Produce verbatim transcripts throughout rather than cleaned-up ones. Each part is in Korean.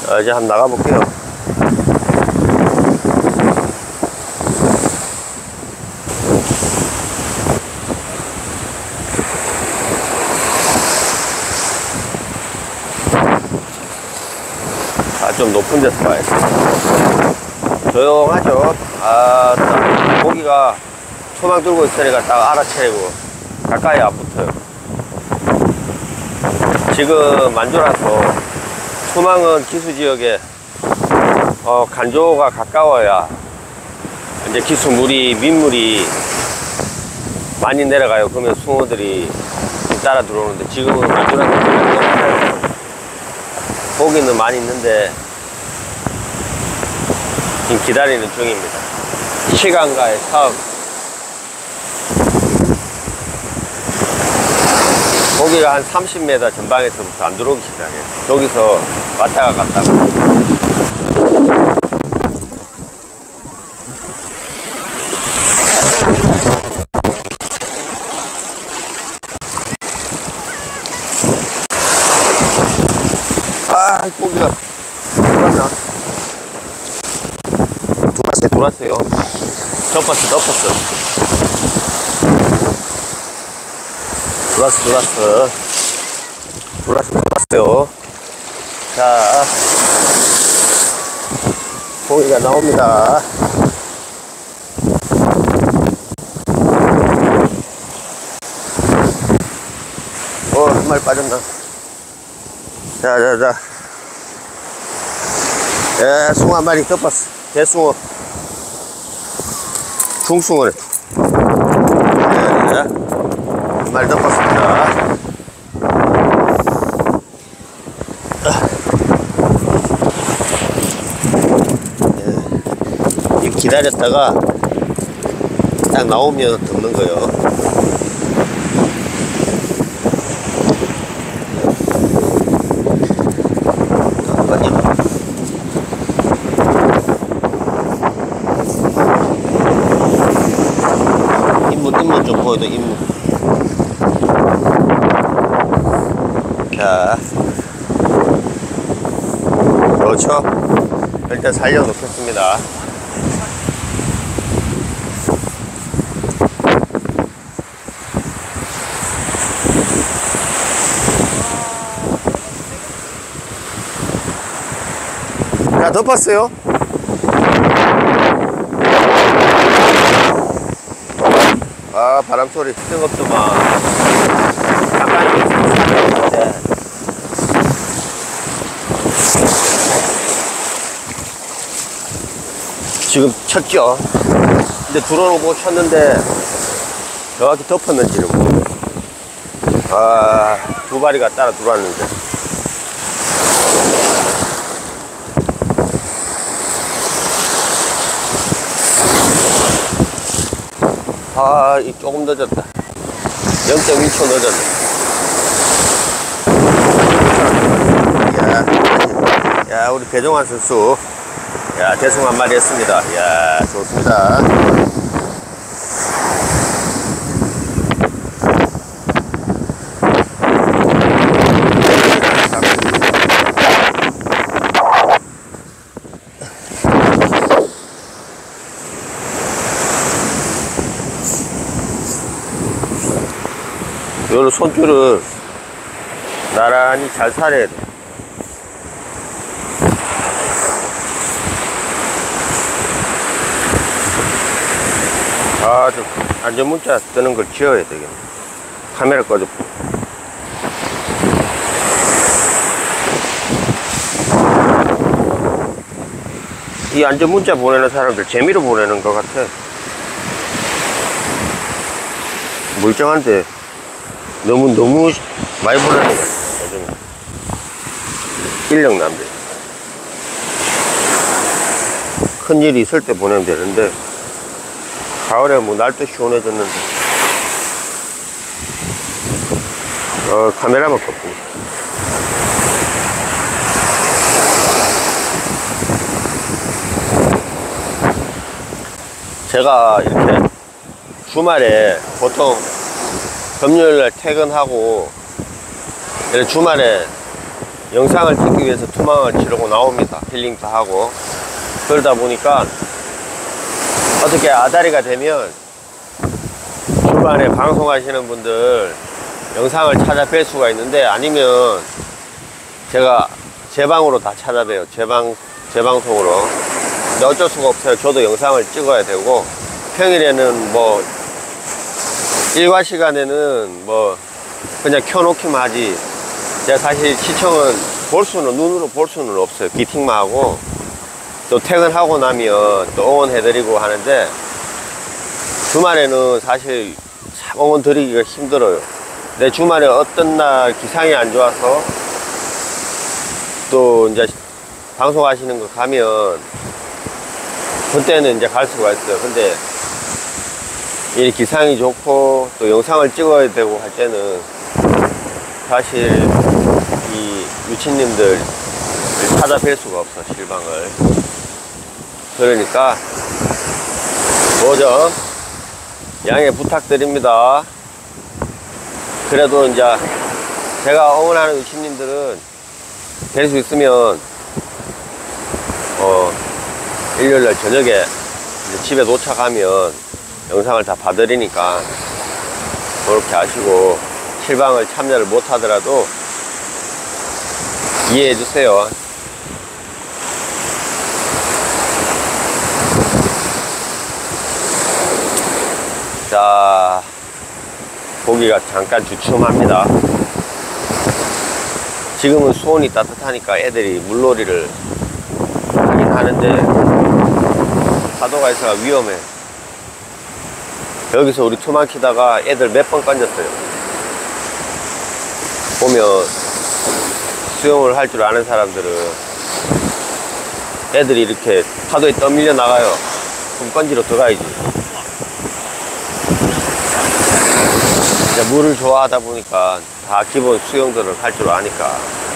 자, 이제 한번 나가볼게요. 아, 좀 높은 데서 봐야지. 조용하죠. 아, 딱 고기가 초막 들고 있으니까 딱 알아채고 가까이 안 붙어요. 지금 만조라서 초망은 기수지역에 어, 간조가 가까워야 이제 기수 물이 민물이 많이 내려가요. 그러면 숭어들이 따라 들어오는데 지금은 만조라서 고기는 많이 있는데 지금 기다리는 중입니다. 시간과의 싸움. 고기가 한 삼십 미터 전방에서부터 안 들어오기 시작해요. 여기서 왔다가 갔다가. 아, 고기가 돌았나? 돌았어요, 돌았어요. 덮었어, 덮었어. 돌았어, 돌았어. 돌았어, 돌았어요. 자, 고기가 나옵니다. 어, 한 마리 빠졌나? 자, 자, 자. 예, 숭어 한 마리 덮었어. 대숭어. 중숭어래. 예, 예. 한 마리 덮었습니다. 예. 이 기다렸다가 딱 나오면 덮는 거예요. 인문 좀 보여도 인문. 자, 그렇죠. 일단 살려 놓겠습니다. 자, 덮었어요. 아, 바람소리 뜨겁더만. 가만히 있는데 지금 쳤죠. 근데 들어오고 쳤는데 정확히 덮었는지는 모르겠어요. 아, 두 마리가 따라 들어왔는데. 아, 이 조금 늦었다. 영 점 일 초 늦었네. 야, 야, 우리 배종환 선수. 야, 대승 한 마리 했습니다. 야, 좋습니다. 요 손줄을 나란히 잘 살아야 돼. 아, 좀 안전문자 뜨는 걸 지어야 되겠네. 카메라 꺼줘. 이 안전문자 보내는 사람들 재미로 보내는 것 같아. 멀쩡한데 너무 너무 많이 보내는 거야. 요즘 인력 낭비. 큰일이 있을 때 보내면 되는데 가을에 뭐 날도 시원해졌는데 어, 카메라만 껐고. 제가 이렇게 주말에 보통 금요일날 퇴근하고 이런 주말에 영상을 찍기 위해서 투망을 치르고 나옵니다. 힐링도 하고. 그러다 보니까 어떻게 아다리가 되면 주말에 방송하시는 분들 영상을 찾아뵐 수가 있는데, 아니면 제가 제 방으로 다 찾아봬요. 제 방, 제 방송으로. 근데 어쩔 수가 없어요. 저도 영상을 찍어야 되고, 평일에는 뭐 일과 시간에는 뭐 그냥 켜놓기만 하지, 제가 사실 시청은 볼 수는, 눈으로 볼 수는 없어요. 기팅만 하고, 또 퇴근하고 나면 또 응원해드리고 하는데, 주말에는 사실 참 응원 드리기가 힘들어요. 내 주말에 어떤 날 기상이 안 좋아서 또 이제 방송하시는 거 가면 그때는 이제 갈 수가 있어요. 근데 이 기상이 좋고 또 영상을 찍어야 되고 할 때는 사실 이 유치님들 찾아뵐 수가 없어, 실방을. 그러니까 뭐죠? 양해 부탁드립니다. 그래도 이제 제가 응원하는 유치님들은 될 수 있으면 어 일요일날 저녁에 이제 집에 도착하면 영상을 다 봐드리니까 그렇게 하시고, 실방을 참여를 못 하더라도 이해해 주세요. 자, 고기가 잠깐 주춤합니다. 지금은 수온이 따뜻하니까 애들이 물놀이를 하긴 하는데 파도가 있어서 위험해. 여기서 우리 투망 키다가 애들 몇 번 건졌어요. 보면 수영을 할 줄 아는 사람들은 애들이 이렇게 파도에 떠밀려 나가요. 그럼 건지러 들어가야지. 이제 물을 좋아하다 보니까 다 기본 수영들을 할 줄 아니까.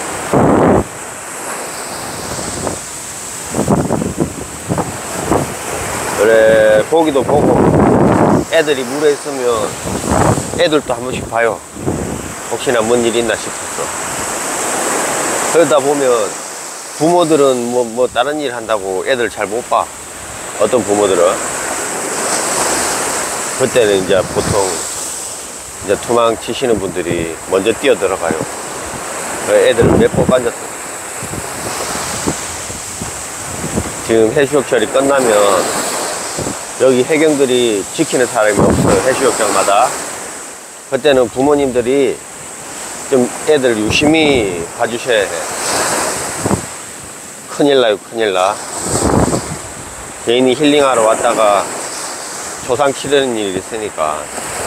그래, 보기도 보고 애들이 물에 있으면 애들도 한 번씩 봐요. 혹시나 뭔 일 있나 싶어서. 그러다 보면 부모들은 뭐, 뭐 다른 일 한다고 애들 잘 못 봐. 어떤 부모들은. 그때는 이제 보통 이제 투망 치시는 분들이 먼저 뛰어 들어가요. 애들을 몇 번 깐졌어요. 지금 해수욕철이 끝나면 여기 해경들이 지키는 사람이 없어요. 해수욕장마다. 그때는 부모님들이 좀 애들 유심히 봐주셔야 해. 큰일 나요, 큰일 나. 개인이 힐링하러 왔다가 조상 치르는 일이 있으니까.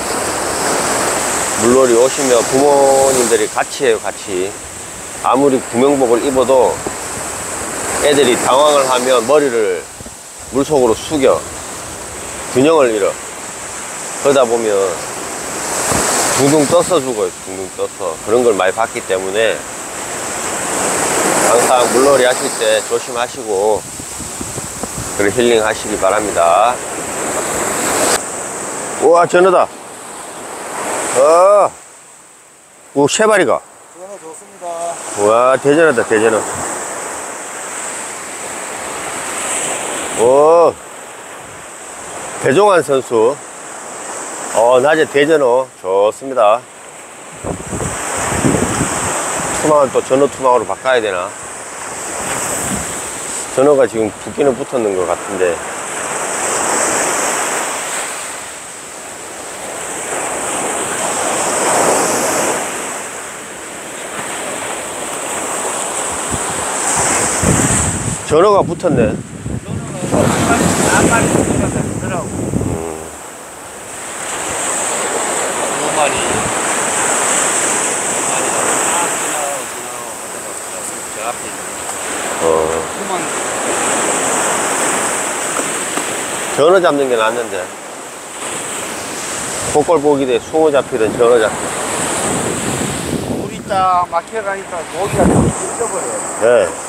물놀이 오시면 부모님들이 같이 해요, 같이. 아무리 구명복을 입어도 애들이 당황을 하면 머리를 물속으로 숙여 균형을 잃어. 그러다 보면 둥둥 떠서 죽어요. 둥둥 떠서. 그런 걸 많이 봤기 때문에 항상 물놀이 하실 때 조심하시고 그런 힐링 하시기 바랍니다. 우와, 전어다. 어, 오, 세 마리가. 전어 좋습니다. 우와, 대전어다, 대전어. 오, 배종환 선수. 어, 낮에 대전어 좋습니다. 투망은 또 전어 투망으로 바꿔야 되나? 전어가 지금 붙기는 붙었는 것 같은데. 전어가 붙었네. 한 마리 들어가더라고. 두 마리. 저 앞에 있는. 어. 그만. 전어 잡는 게 낫는데. 복골 보기대 숭어 잡히든 전어 잡히든. 물이 딱 막혀가니까 고기가 좀 찢어버려요. 네.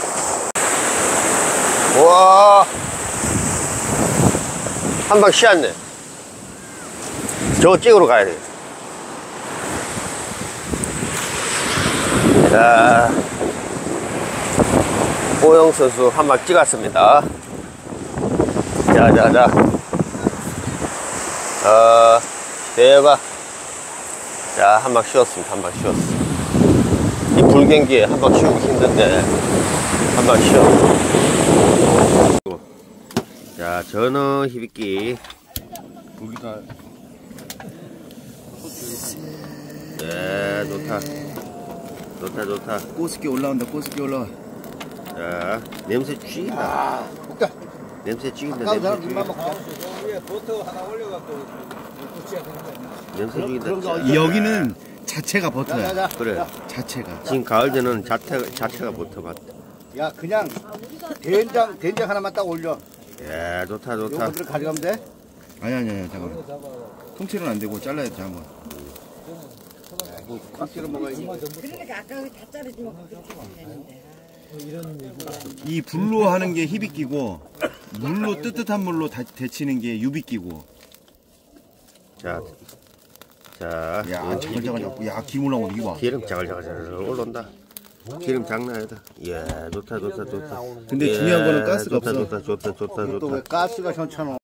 우와, 한 방 쉬었네. 저거 찍으러 가야 돼. 자, 오영 선수 한 방 찍었습니다. 자자자, 어 대박. 자, 한 방 쉬었습니다. 한 방 쉬었어. 이 불경기에 한 방 쉬우기 힘든데 한 방 쉬어. 자, 전어 히비끼. 고기가 네, 좋다. 좋다, 좋다. 꼬스기 올라온다. 꼬스기 올라와. 자, 냄새 죽인다. 먹자. 냄새 죽인다. 가까운 냄새 사람 죽인다. 입만 먹자. 위에 버터 하나 올려갖고 고치야 되는 거 아니야? 냄새 죽인다. 그런 거 진짜. 여기는 자체가 버터야. 자자자. 그래. 자체가. 지금 가을 전은 자체, 자체가 붙어봤다. 야 그냥 된장 된장 하나만 딱 올려. 예, 좋다, 좋다. 요거들을 가져가면 돼. 아니 아니 아니 잠깐만. 통째로는 안 되고 잘라야 돼 한번. 깍지로 먹어야지. 그러니까 아까 다 자르지만 그렇게 되는데. 이 불로 하는 게 히비끼고 물로 뜨뜻한 물로 다, 데치는 게 유비끼고. 자, 자. 야 예, 자글자글 잡고 야 기름 올라오는 이거 봐. 기름 자글자글 올라온다. 기름 장난 아니다. 예, 좋다, 좋다, 좋다. 근데 중요한 거는 가스가 좋다, 없어. 좋다, 좋다, 좋다, 또 왜 좋다. 가스가 현천어.